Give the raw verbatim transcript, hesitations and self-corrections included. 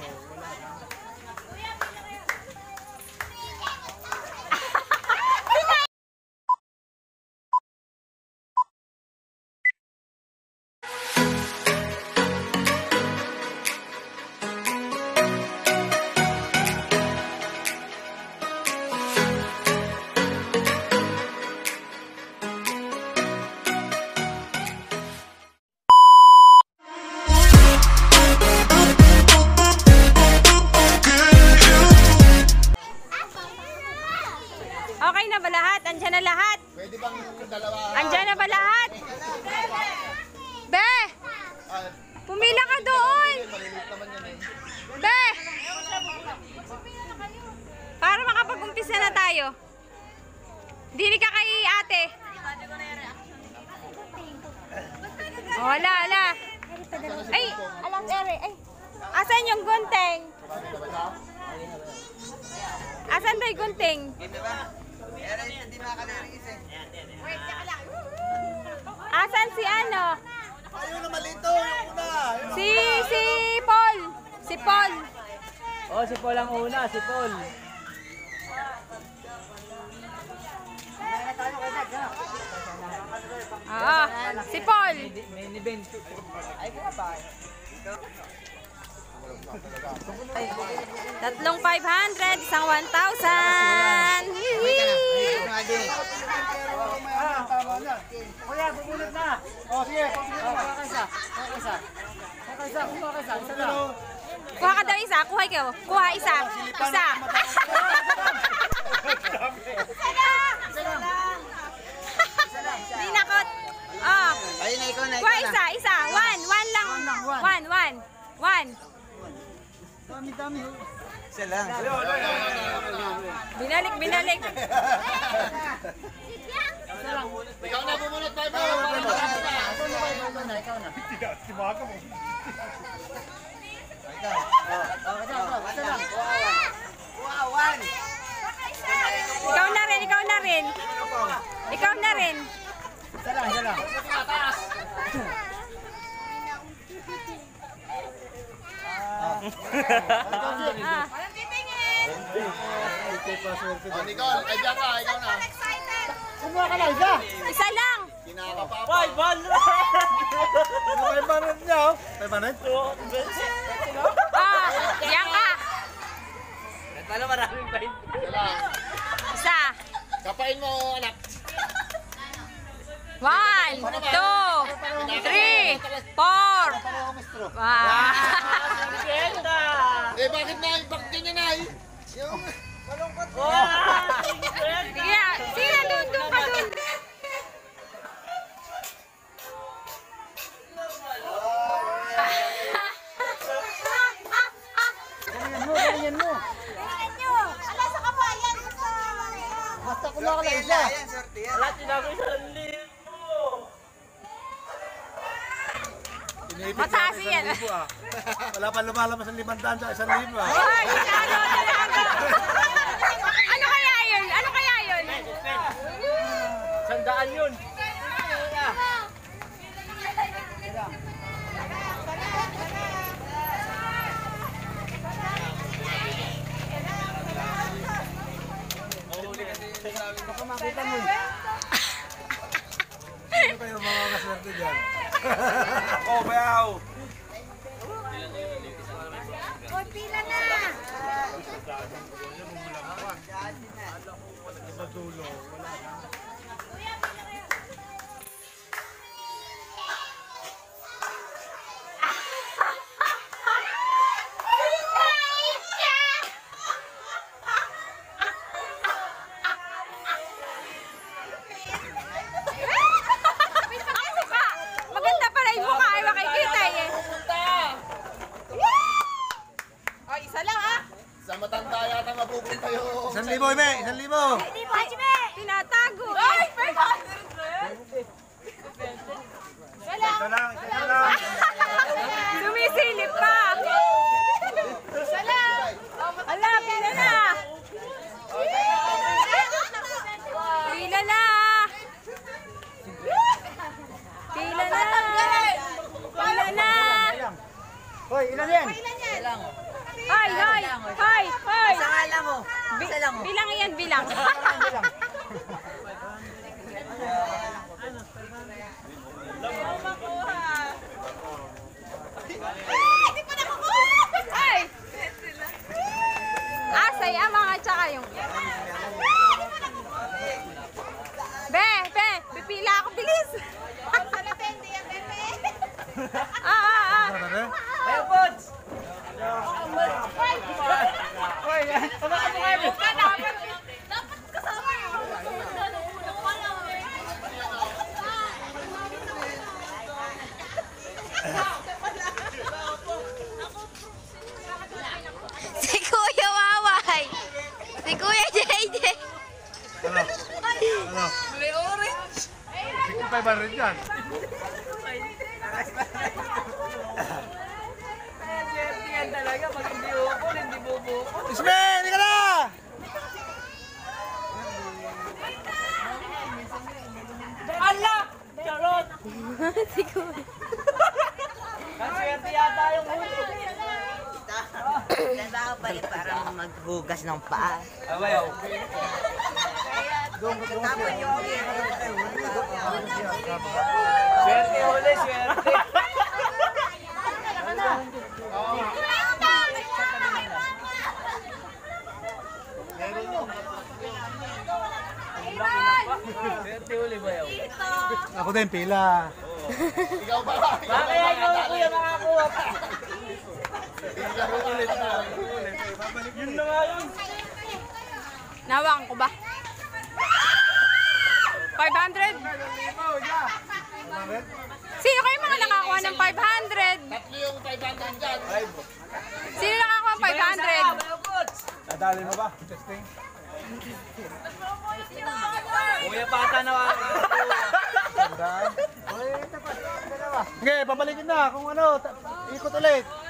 Okay na ba lahat? Andiyan na lahat? Pwede bang dalawa? Andiyan na ba lahat? Be! Pumila ka doon! Be! Para makapag-umpisa na tayo. Dili ka kay ate. Oh, wala, wala. Ay, alas ere. Ay, asan yung gunting? Asan ba yung gunting? Asan si ano? Ayun na malito, yung una. Si, si Paul. Si Paul. Oh, si Paul ang una, si Paul. Oo, si Paul. May event. Ay, kaya ba? Tatlong five hundred, isang one thousand. Kuya, bubunot na. Oh, sige. Kuha ka isa. Kuha ka isa. Kuha ka isa. Kuha ka isa. Isa lang. Kuha ka daw isa. Kuha kayo. Kuha isa. Isa. Dinakot. Oh. Ayun na, ikaw na, Kuha isa. Isa. One. One lang. One. One. One. Dami, dami. Isa lang. Binalik, binalik. Ikaw na bumunot, bye bye. Ikaw na, ikaw na. Simaga mo. Ikaw. Oh, isa lang. Isa lang. Wawan. Ikaw na rin, ikaw na rin. Ikaw na rin. Isa lang, isa lang. Ah. Oh, Nicole, ay diyan ka, ikaw na. Kumuha ka lang, isa. Isa lang. Kinakapapa. Five hundred! Five hundred niya, oh. Five hundred? Ah, diyan ka. Talo maraming five. Isa. Kapain mo, anak. One, two, three, four. Wow. Eh, bakit na? Bakit ganyan na? Yung malungkot mo. Sige, sige, doon, doon ka doon. Ganyan mo, ganyan mo. Ala sa kabayan. Basta kumuha ka lang, isa. Wala, tinago isang libo. Mataas yan. Wala pa lumalabas ang limandaan sa isang libo. Ay, ano, ano kaya yun? Ano kaya yun? Sandaan yun. Baka makita mo. Ano kayo mga kaswerte dyan? Oh, bayaw! O, pila na! Sa dulo, wala na. Maganda pala yung mukha, ay makikita eh. O, isa lang ah. Sa matanda yata mapupunta yung... Isang libo, Ime! Isang libo! Hindi pa, Jime! Tinatago. Ay, five hundred! Wala. Isa lang, isa lang! Sumisilip pa. Isa lang. Ala, pila na. Pila na. Pila na. Pila na. Hoy, ilan yan? Ilan yan? Hoy, hoy, hoy, hoy. Isa nga lang oh. Bi- Isa lang oh. bilang yan, bilang. Ay! Ah, saya mga tsaka yung... Be, be, pipila ako, bilis! Ah, ah, ah. Ayo, Pods! Hoy, tama ka mo kayo. Si Kuya Waway! Si Kuya J J! Ano? Ano? May orange. sixty-five hundred yan. Swerte yan talaga. Pag hindi ukol, hindi bubukol. Isme! Hindi ka na! Ala! Charot! Si Kuya. Swerte yata yung huli. Ganda ka pala parang maghugas ng paa. Abayaw. Tapon yung Swerte huli, swerte. Swerte huli ba yaw? Ako din, pila. Bakit ayaw ko kuya makakuha pa? Yun na nga yun. Nawang ko ba? five hundred? Sino kayo mga nakakuha ng five hundred? Sino nakakuha ng five hundred? Nadali mo ba? Testing. Kuya pata na Tandaan. Okay, pabalikin na kung ano. ta- Ikot ulit.